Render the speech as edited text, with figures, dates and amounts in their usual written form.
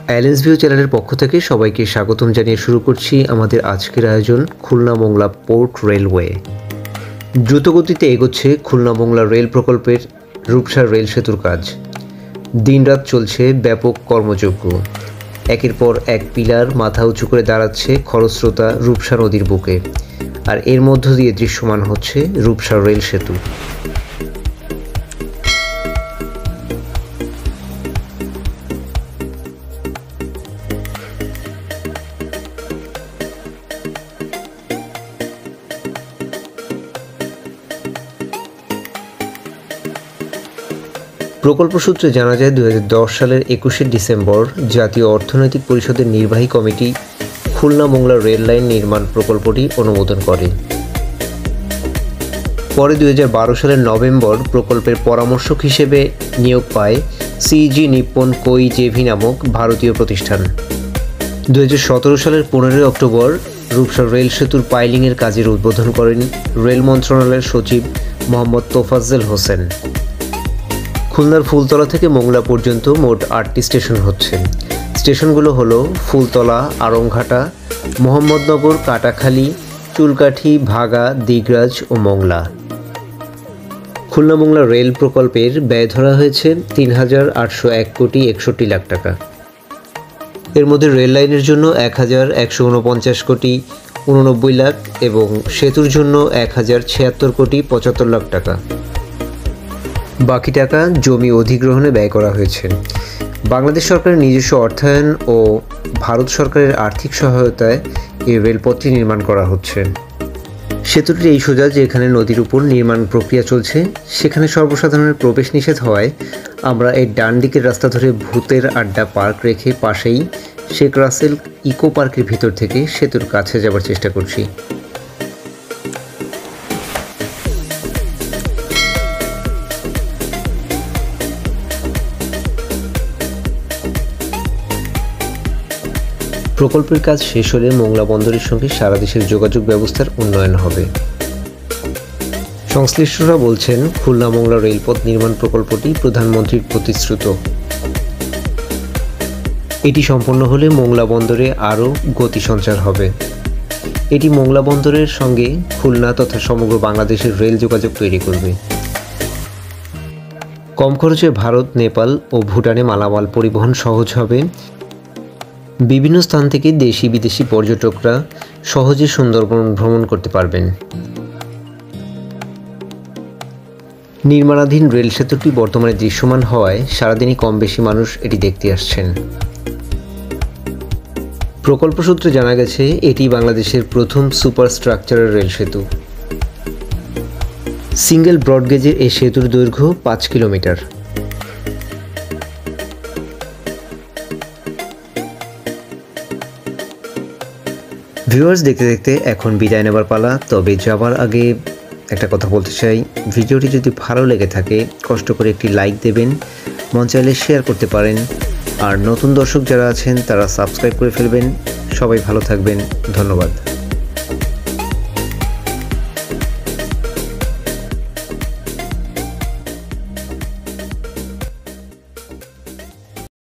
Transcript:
অ্যালেন্স view চ্যানেলের পক্ষ থেকে সবাইকে স্বাগতম জানিয়ে শুরু করছি আমাদের আজকের আয়োজন খুলনা মোংলা পোর্ট রেলওয়ে। দ্রুতগতিতে এগোচ্ছে খুলনা মোংলা রেল প্রকল্পের রূপসা রেল সেতুর কাজ। দিনরাত চলছে ব্যাপক কর্মযজ্ঞ। একের পর এক পিলার মাথা উঁচু করে দাঁড়াচ্ছে খরস্রোতা রূপসা নদীর বুকে, আর এর মধ্য দিয়ে দৃশ্যমান হচ্ছে রূপসা রেল সেতু। প্রকল্প সূত্রে জানা যায় 2010 সালের 21শে ডিসেম্বর জাতীয় অর্থনৈতিক পরিষদের নির্বাহী কমিটি খুলনা মোংলা রেল লাইন নির্মাণ প্রকল্পটি অনুমোদন করে। পরে 2012 সালের নভেম্বর প্রকল্পের পরামর্শক হিসেবে নিয়োগ পায় সিইজি নিপ্পন কোইজেভি নামক ভারতীয় প্রতিষ্ঠান। 2017 সালের 15 অক্টোবর রূপসা রেল সেতুর পাইলিংয়ের কাজের উদ্বোধন করেন রেল মন্ত্রণালয়ের সচিব মোহাম্মদ তোফাজ্জল হোসেন। খুলনার ফুলতলা থেকে মোংলা পর্যন্ত মোট 8টি স্টেশন হচ্ছে। স্টেশনগুলো হলো ফুলতলা, আড়ংঘাটা, মোহাম্মদনগর, কাটাখালী, চুলকাঠি, ভাগা, দিগরাজ ও মোংলা। খুলনা মোংলা রেল প্রকল্পের ব্যয় ধরা হয়েছে 3,801 কোটি 61 লাখ টাকা। এর মধ্যে রেল লাইনের জন্য 1,149 কোটি 89 লাখ এবং সেতুর জন্য 1,076 কোটি 75 লাখ টাকা। বাকি টাকা জমি অধিগ্রহণে ব্যয় করা হয়েছে। বাংলাদেশ সরকারের নিজস্ব অর্থায়ন ও ভারত সরকারের আর্থিক সহায়তায় এই রেলপথটি নির্মাণ করা হচ্ছে। সেতুটি এই সোজা যেখানে নদীর উপর নির্মাণ প্রক্রিয়া চলছে সেখানে সর্বসাধারণের প্রবেশ নিষেধ হওয়ায় আমরা এই ডান দিকের রাস্তা ধরে ভূতের আড্ডা পার্ক রেখে পাশেই শেখ রাসেল ইকো পার্কের ভিতর থেকে সেতুর কাছে যাবার চেষ্টা করছি। প্রকল্পের কাজ শেষ হলে মোংলা বন্দরের সঙ্গে সারা দেশের যোগাযোগ ব্যবস্থার উন্নয়ন হবে। সংশ্লিষ্টরা বলছেন, খুলনা মোংলা রেলপথ নির্মাণ প্রকল্পটি প্রধানমন্ত্রীর প্রতিশ্রুত। এটি সম্পন্ন হলে মোংলা বন্দরে আরও গতি সঞ্চার হবে। এটি মোংলা বন্দরের সঙ্গে খুলনা তথা সমগ্র বাংলাদেশের রেল যোগাযোগ তৈরি করবে। কম খরচে ভারত, নেপাল ও ভুটানে মালামাল পরিবহন সহজ হবে। বিভিন্ন স্থান থেকে দেশি বিদেশি পর্যটকরা সহজে সুন্দরবন ভ্রমণ করতে পারবেন। নির্মাণাধীন রেল সেতুটি বর্তমানে দৃশ্যমান হওয়ায় সারাদিনই কম বেশি মানুষ এটি দেখতে আসছেন। প্রকল্প সূত্রে জানা গেছে এটি বাংলাদেশের প্রথম সুপার স্ট্রাকচারের রেল সেতু। সিঙ্গেল ব্রডগেজের এই সেতুর দৈর্ঘ্য 5 কিলোমিটার। ভিউয়ার্স, দেখতে দেখতে এখন বিদায় নেবার পালা। তবে যাবার আগে একটা কথা বলতে চাই, ভিডিওটি যদি ভালো লেগে থাকে কষ্ট করে একটি লাইক দেবেন, মন চাইলে শেয়ার করতে পারেন, আর নতুন দর্শক যারা আছেন তারা সাবস্ক্রাইব করে ফেলবেন। সবাই ভালো থাকবেন, ধন্যবাদ।